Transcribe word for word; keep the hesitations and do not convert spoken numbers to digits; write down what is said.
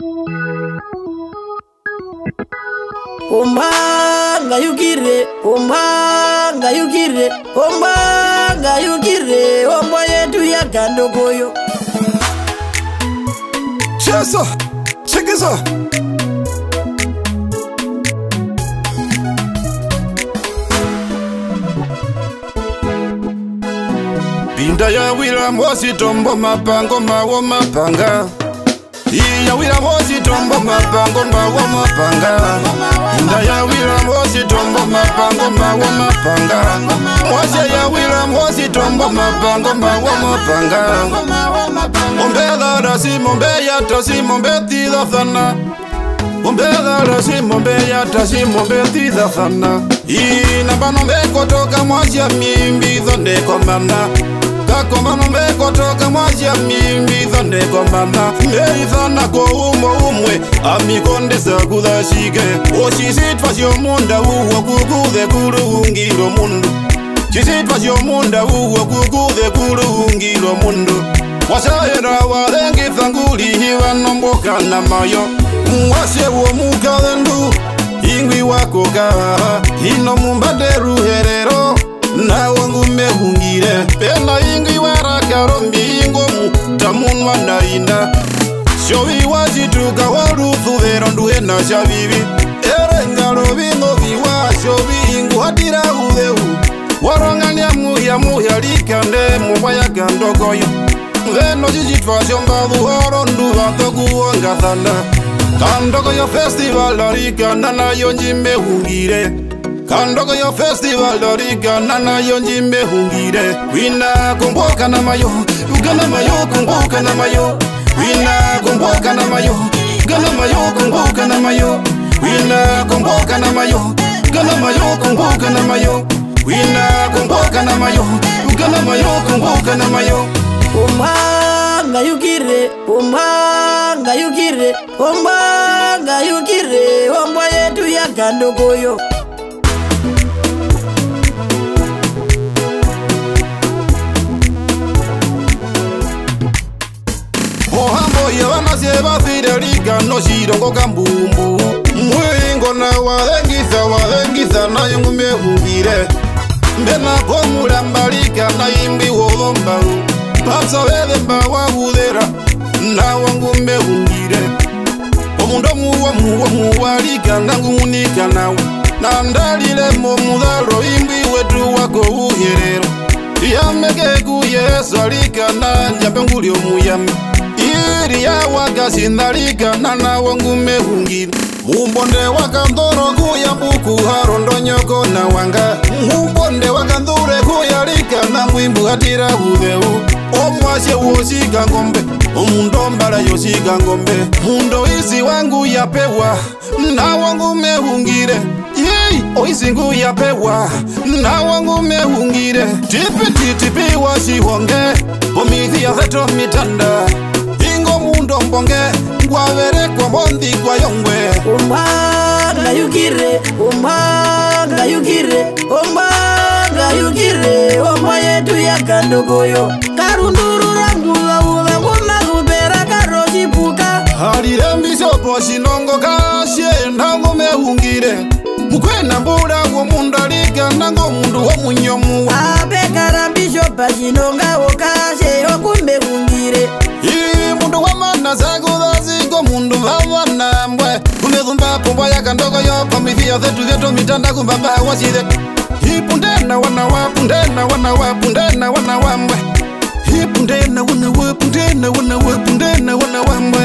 Omanga yukire, omanga yukire, omanga yukire, ombo yetu ya Kandokoyo. Chesa, chekesa. Binda ya wila mwosi tombo mapango mawo mapanga. Iya wila mwosi tombo mapango mawo mapanga. Binda ya wila mwosi tombo mapango mawo mapanga. Mwosi ya wila mwosi tombo mapango mawo mapanga. Mombe da si mombe ya ta si mombe ti da fana. Mombe da si mombe ya ta si mombe ti da fana. Ina banombe kotoka mwosi ya mimbi donde komanda. Kakoma nombe kotoka mwaji ya mimbi thonde komanda. Mei thana ko umo umwe amikonde sa kudashike. Oshisitwa sio munda uwa kukuthe kuru ungiro mundu. Chisitwa sio munda uwa kukuthe kuru ungiro mundu. Wasayera wadengi thanguli hiwa nomboka na mayo. Mwase uo mukathendu ingwi wako kaha. Hino mumbaderu herero na wangu mehungire. Pena ingi waraka rombi ingomu tamunwa na ina. Showi wajituka waruthu verondu hena shavivi. Ere ngaro vingo viwa showi ingu hatira utheu. Warongania muya muya likande mwaya Kandokoyo. Veno jijitwa shombadhu horondu vathoku wangathana. Kandokoyo festival larika nana yonji mehungire. Kandokoyo festival doriga nana yonji mehungire. Wina kumboka na mayo, ugana mayo kumboka na mayo. Wina kumboka na mayo, ugana mayo kumboka na mayo. Wina kumboka na mayo, ugana mayo kumboka na mayo. Wina kumboka na mayo, ugana mayo kumboka na mayo. Omanga yukire, omanga yukire, omanga yukire, ombo yetu ya Kandokoyo. Mohambo yavana seva fidelika no shirongo kambumbu. Mwingo na wadengitha wadengitha na yungu mehungire. Mbena komula mbalika na imbi wodhomba. Papsa vede mba wahudera na wangu mehungire. Omundo muwa muwa muwalika nangu munika nawe. Na ndalile mo mudhalo imbi wetu wako uherero. Yameke kuyesa lika na njambe nguli omuyame. Iri ya wakasindalika nana wangu mehungire. Mumbonde wakandoro kuyambuku harondo nyoko na wanga. Mumbonde wakandure kuyalika na mwimbu hatira udheu. Omwashe uosika ngombe, omundo mbala yosika ngombe. Mundo isi wangu yapewa, na wangu mehungire. Yei, oisi ngu yapewa, na wangu mehungire. Tipi titipi wasihonge, omithi ya theto mitanda. Ingo mundo mbonge, ngwavere kwa mondi kwa yongwe. Omanga yukire, omanga yukire, omanga yukire, ombo yetu ya Kandokoyo. Karunduru rangu la uva nguna kubera karoji puka. Halire mbisopo shinongo kashe ndango mehungire. Mukwena mbula wo mundalika nango mundu wo munyomu. Ape karambisho pashinonga okashe okumbe hungire. Ii mundu wa mana sakuda ziko mundu wa nambwe. Kumezumba pomba ya Kandokoyo komithia zetu zetu mitanda kumbaba waside. Hipundena wana wapundena wana wapundena wana wambwe. Hipundena wana wapundena wana wapundena wana wambwe.